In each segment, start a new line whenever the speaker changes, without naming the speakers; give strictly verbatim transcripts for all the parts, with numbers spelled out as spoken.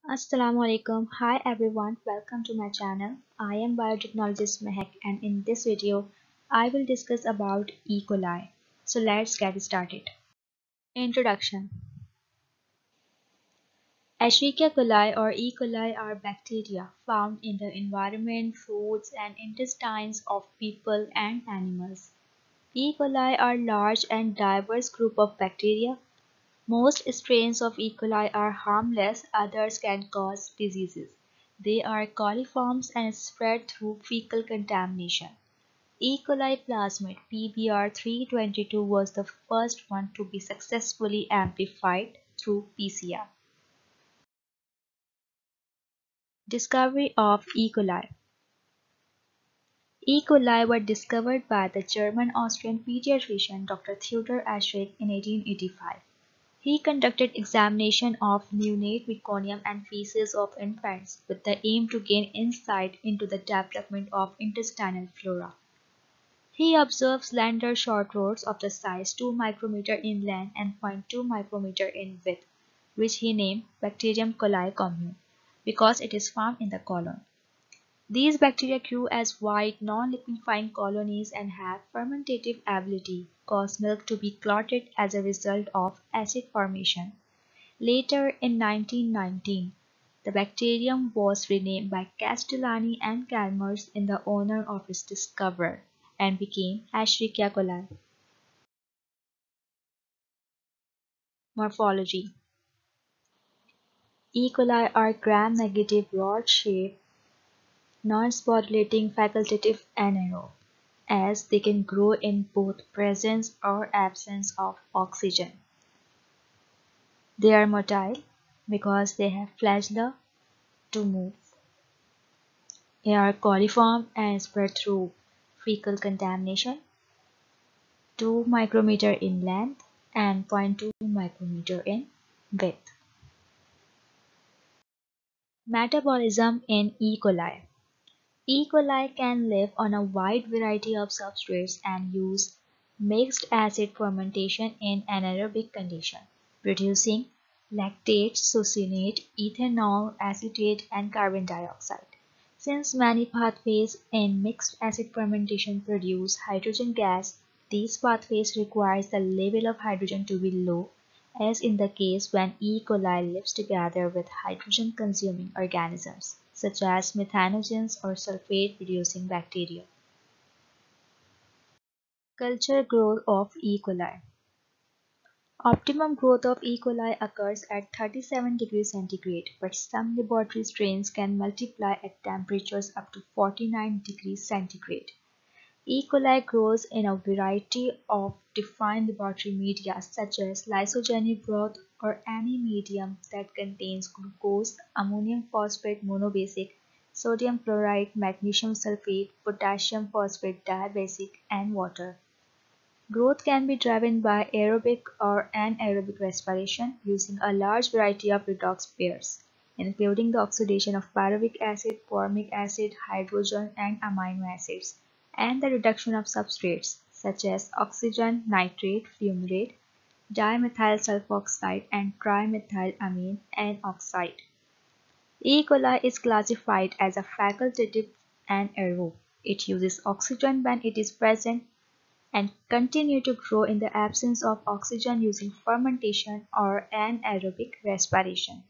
Assalamu alaikum. Hi everyone, welcome to my channel. I am biotechnologist Mehak and in this video I will discuss about E. coli. So let's get started. Introduction. Escherichia coli or E. coli are bacteria found in the environment, foods and intestines of people and animals. E. coli are large and diverse group of bacteria. Most strains of E. coli are harmless, others can cause diseases. They are coliforms and spread through fecal contamination. E. coli plasmid P B R three twenty-two was the first one to be successfully amplified through P C R. Discovery of E. coli. E. coli were discovered by the German-Austrian pediatrician Doctor Theodor Escherick in eighteen eighty-five. He conducted examination of neonate meconium and feces of infants with the aim to gain insight into the development of intestinal flora. He observed slender short rods of the size two micrometer in length and zero point two micrometer in width, which he named Bacterium coli commune, because it is found in the colon. These bacteria grew as white, non-liquefying colonies and have fermentative ability, cause milk to be clotted as a result of acid formation. Later, in nineteen nineteen, the bacterium was renamed by Castellani and Chalmers in the honor of its discoverer and became Escherichia coli. Morphology. E. coli are gram-negative rod-shaped, non-sporulating facultative anaerobe, as they can grow in both presence or absence of oxygen. They are motile because they have flagella to move. They are coliform and spread through fecal contamination, two micrometer in length and zero point two micrometer in width. Metabolism in E. coli. E. coli can live on a wide variety of substrates and use mixed acid fermentation in anaerobic condition, producing lactate, succinate, ethanol, acetate, and carbon dioxide. Since many pathways in mixed acid fermentation produce hydrogen gas, these pathways require the level of hydrogen to be low, as in the case when E. coli lives together with hydrogen-consuming organisms, such as methanogens or sulfate-producing bacteria. Culture growth of E. coli. Optimum growth of E. coli occurs at thirty-seven degrees centigrade, but some laboratory strains can multiply at temperatures up to forty-nine degrees centigrade. E. coli grows in a variety of defined laboratory media such as lysogenic broth or any medium that contains glucose, ammonium phosphate monobasic, sodium chloride, magnesium sulfate, potassium phosphate diabasic, and water. Growth can be driven by aerobic or anaerobic respiration using a large variety of redox pairs, including the oxidation of pyruvic acid, formic acid, hydrogen, and amino acids, and the reduction of substrates such as oxygen, nitrate, fumarate, dimethyl sulfoxide, and trimethylamine N oxide. E. coli is classified as a facultative anaerobe. It uses oxygen when it is present and continue to grow in the absence of oxygen using fermentation or anaerobic respiration.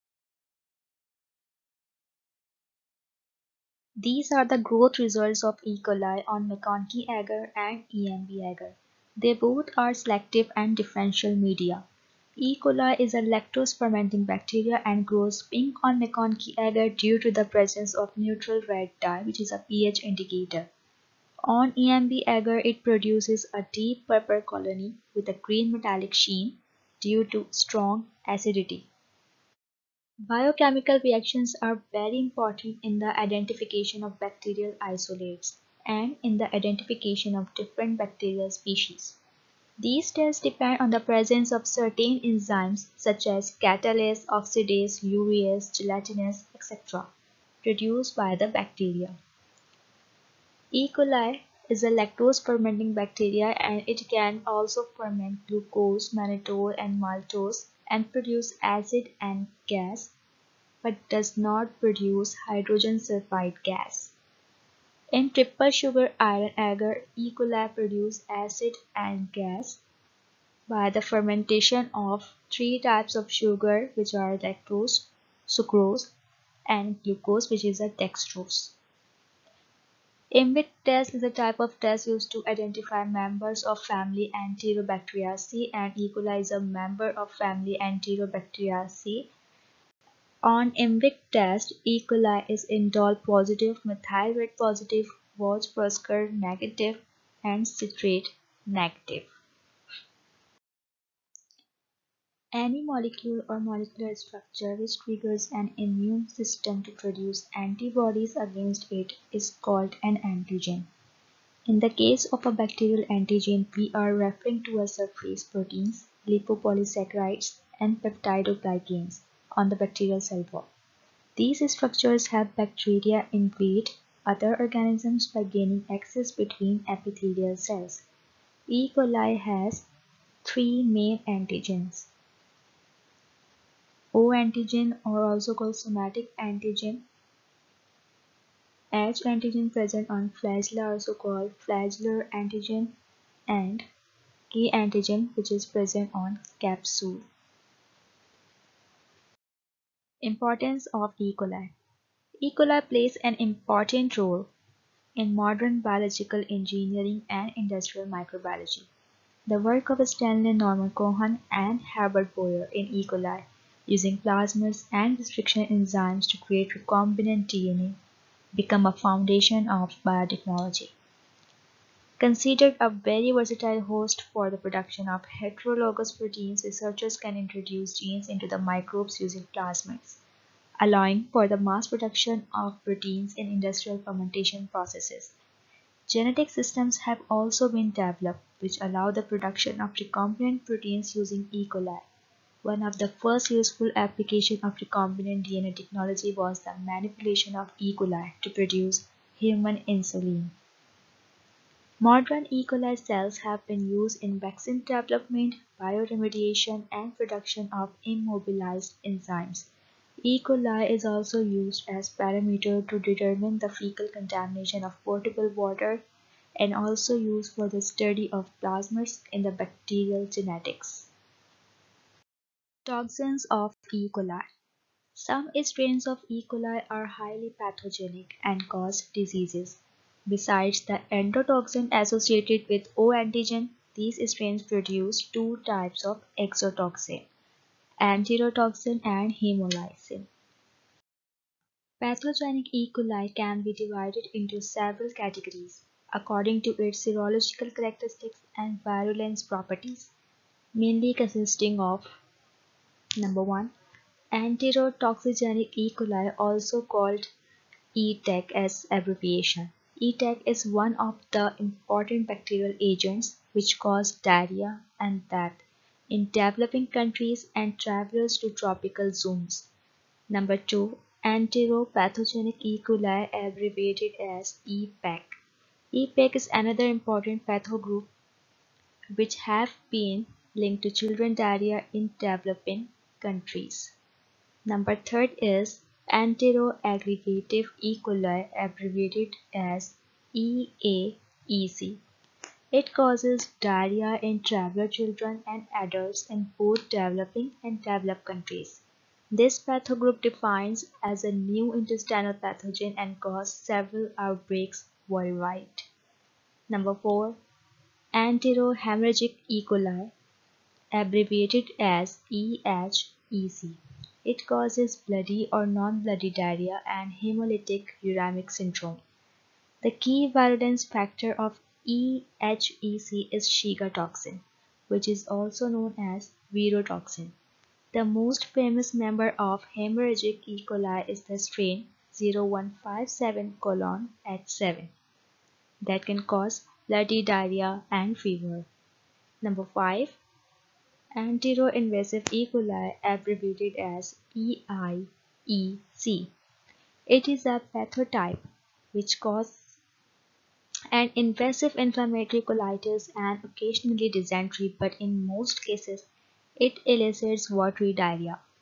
These are the growth results of E. coli on McConkey agar and E M B agar. They both are selective and differential media. E. coli is a lactose fermenting bacteria and grows pink on McConkey agar due to the presence of neutral red dye, which is a pH indicator. On E M B agar, it produces a deep purple colony with a green metallic sheen due to strong acidity. Biochemical reactions are very important in the identification of bacterial isolates and in the identification of different bacterial species. These tests depend on the presence of certain enzymes such as catalase, oxidase, urease, gelatinase, et cetera produced by the bacteria. E. coli is a lactose fermenting bacteria and it can also ferment glucose, mannitol and maltose and produce acid and gas. but does not produce hydrogen sulfide gas. In triple sugar iron agar, E. coli produce acid and gas by the fermentation of three types of sugar, which are lactose, sucrose, and glucose, which is a dextrose. IMIT test is a type of test used to identify members of family Enterobacteriaceae, and E. coli is a member of family Enterobacteriaceae. On IMVIC test, E. coli is indole positive, methylate positive, Vogt-Puskar negative, and citrate negative. Any molecule or molecular structure which triggers an immune system to produce antibodies against it is called an antigen. In the case of a bacterial antigen, we are referring to a surface proteins, lipopolysaccharides, and peptidoglycans on the bacterial cell wall. These structures help bacteria invade other organisms by gaining access between epithelial cells. E. coli has three main antigens. O antigen, or also called somatic antigen, H antigen present on flagella, also called flagellar antigen, and K antigen, which is present on capsule. Importance of E. coli. E. coli plays an important role in modern biological engineering and industrial microbiology. The work of Stanley Norman Cohen and Herbert Boyer in E. coli, using plasmids and restriction enzymes to create recombinant D N A, become a foundation of biotechnology. Considered a very versatile host for the production of heterologous proteins, researchers can introduce genes into the microbes using plasmids, allowing for the mass production of proteins in industrial fermentation processes. Genetic systems have also been developed which allow the production of recombinant proteins using E. coli. One of the first useful applications of recombinant D N A technology was the manipulation of E. coli to produce human insulin. Modern E. coli cells have been used in vaccine development, bioremediation, and production of immobilized enzymes. E. coli is also used as parameter to determine the fecal contamination of potable water, and also used for the study of plasmids in the bacterial genetics. Toxins of E. coli. Some strains of E. coli are highly pathogenic and cause diseases. Besides the endotoxin associated with O antigen, these strains produce two types of exotoxin, enterotoxin and hemolysin. Pathogenic E. coli can be divided into several categories according to its serological characteristics and virulence properties, mainly consisting of: number one. Enterotoxigenic E. coli, also called E. tech as abbreviation. E. tech is one of the important bacterial agents which cause diarrhea and death in developing countries and travelers to tropical zones. Number two. Enteropathogenic E. coli, abbreviated as E. pec. E. pec is another important pathogroup which have been linked to children diarrhea in developing countries. Number third is enteroaggregative E. coli, abbreviated as E A E C. It causes diarrhea in traveler children and adults in both developing and developed countries. This pathogroup defines as a new intestinal pathogen and caused several outbreaks worldwide. Number four. Enterohemorrhagic E. coli, abbreviated as E H E C. It causes bloody or non-bloody diarrhea and hemolytic uremic syndrome. The key virulence factor of E H E C is Shiga toxin, which is also known as virotoxin. The most famous member of hemorrhagic E. coli is the strain zero one five seven H seven that can cause bloody diarrhea and fever. Number five. Enteroinvasive E. coli, abbreviated as E I E C. It is a pathotype which causes an invasive inflammatory colitis and occasionally dysentery, but in most cases it elicits watery diarrhea.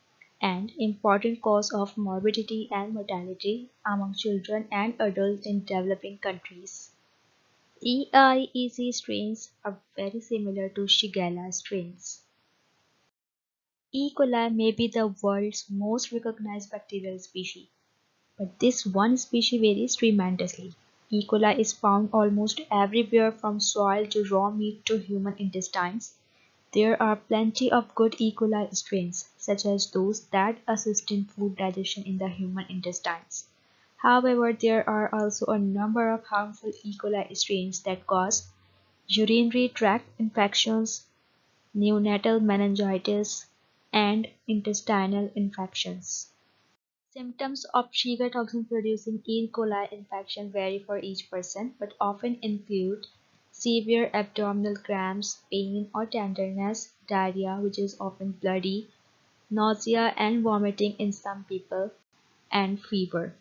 and important cause of morbidity and mortality among children and adults in developing countries. E. I. E. C. strains are very similar to Shigella strains. E. coli may be the world's most recognized bacterial species, but this one species varies tremendously. E. coli is found almost everywhere from soil to raw meat to human intestines. There are plenty of good E. coli strains, such as those that assist in food digestion in the human intestines. However, there are also a number of harmful E. coli strains that cause urinary tract infections, neonatal meningitis, and intestinal infections. Symptoms of Shiga toxin-producing E. coli infection vary for each person, but often include severe abdominal cramps, pain or tenderness, diarrhea which is often bloody, nausea and vomiting in some people, and fever.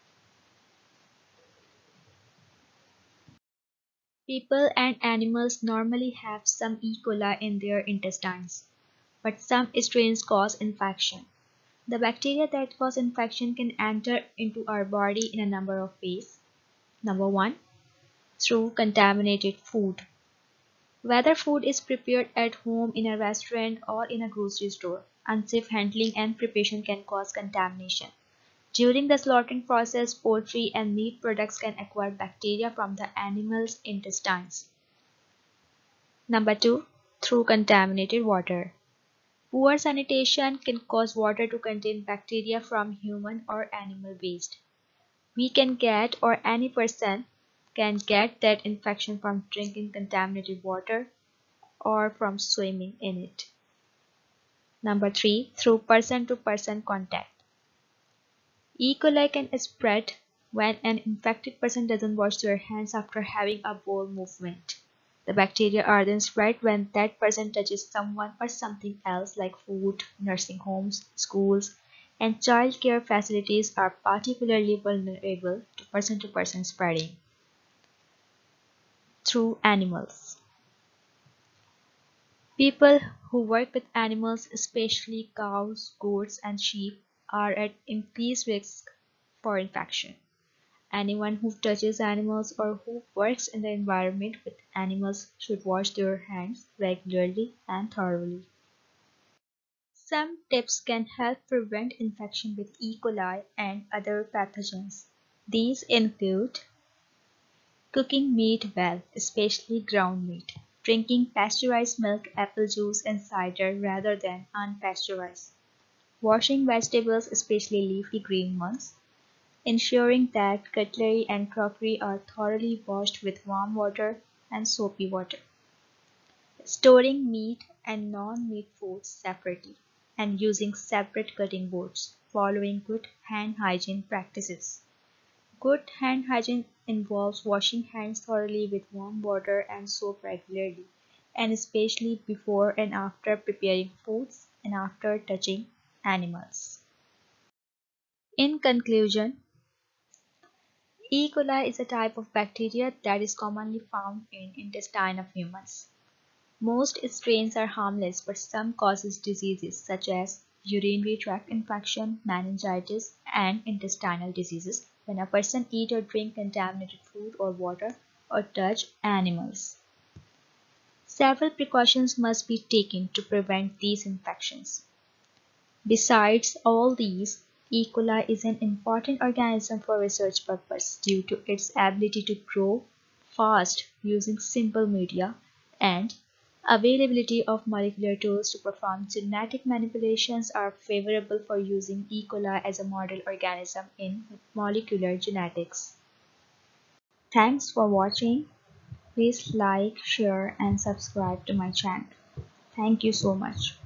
People and animals normally have some E. coli in their intestines, but some strains cause infection. The bacteria that cause infection can enter into our body in a number of ways. Number one, through contaminated food. Whether food is prepared at home, in a restaurant, or in a grocery store, unsafe handling and preparation can cause contamination. During the slaughtering process, poultry and meat products can acquire bacteria from the animal's intestines. Number two, through contaminated water. Poor sanitation can cause water to contain bacteria from human or animal waste. We can get, or any person can get, that infection from drinking contaminated water or from swimming in it. Number three, through person-to-person contact. E. coli can spread when an infected person doesn't wash their hands after having a bowel movement. The bacteria are then spread when that person touches someone or something else, like food, nursing homes, schools, and child care facilities are particularly vulnerable to person-to-person spreading. Through animals. People who work with animals, especially cows, goats, and sheep, are at increased risk for infection. Anyone who touches animals or who works in the environment with animals should wash their hands regularly and thoroughly. Some tips can help prevent infection with E. coli and other pathogens. These include cooking meat well, especially ground meat, drinking pasteurized milk, apple juice, and cider rather than unpasteurized, washing vegetables, especially leafy green ones, ensuring that cutlery and crockery are thoroughly washed with warm water and soapy water, storing meat and non-meat foods separately, and using separate cutting boards, following good hand hygiene practices. Good hand hygiene involves washing hands thoroughly with warm water and soap regularly, and especially before and after preparing foods and after touching animals. In conclusion, E. coli is a type of bacteria that is commonly found in intestine of humans. Most strains are harmless, but some causes diseases such as urinary tract infection, meningitis, and intestinal diseases when a person eat or drink contaminated food or water or touch animals. Several precautions must be taken to prevent these infections. Besides all these, E. coli is an important organism for research purposes due to its ability to grow fast using simple media and availability of molecular tools to perform genetic manipulations are favorable for using E. coli as a model organism in molecular genetics. Thanks for watching. Please like, share, and subscribe to my channel. Thank you so much.